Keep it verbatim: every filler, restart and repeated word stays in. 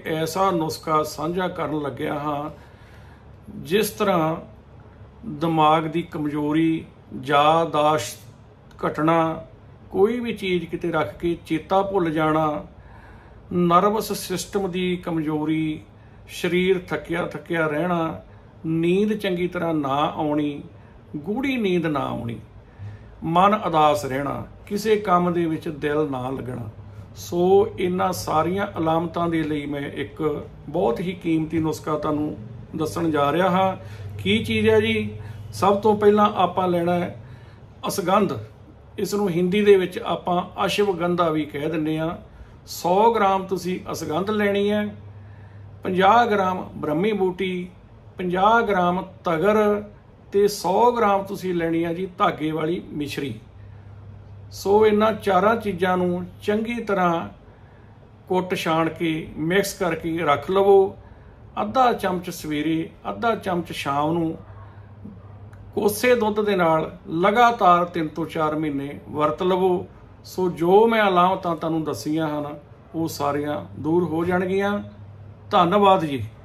ऐसा नुस्खा साझा करन लग्या हाँ जिस तरह दिमाग की कमजोरी, यादाश्त घटना, कोई भी चीज़ किते रख के चेता भुल जाना, नर्वस सिस्टम की कमजोरी, शरीर थकिया थकिया रहना, नींद चंगी तरह ना आउणी, गूढ़ी नींद ना आउणी, मन उदास रहना, किसी काम दे विच दिल ना लगना। सो इन्हां सारियां अलामतां दे लई मैं एक बहुत ही कीमती नुस्खा तुहानूं दस्सण जा रहा हाँ। की चीज़ है जी? सब तो पहलां आपां लैणा है असगंध। इसनूं हिंदी दे विच आपां अश्वगंधा भी कह दिंदे आ। सौ ग्राम तुसीं असगंध लैणी है, पचास ग्राम ब्रह्मी बूटी, पचास ग्राम तगर ते सौ ग्राम तुसीं लैणी है जी धागे वाली मिश्री। सो इन्हां चारां चीज़ां नूं चंगी तरह कुट छाण के मिक्स करके रख लवो। अद्धा चमच सवेरे, अद्धा चमच शाम नूं कोसे दुध दे नाल लगातार तीन तो चार महीने वरत लवो। सो जो मैं अलामतां तुहानूं दस्सियां हन वो सारियां दूर हो जाणगीਆਂ। धन्नवाद जी।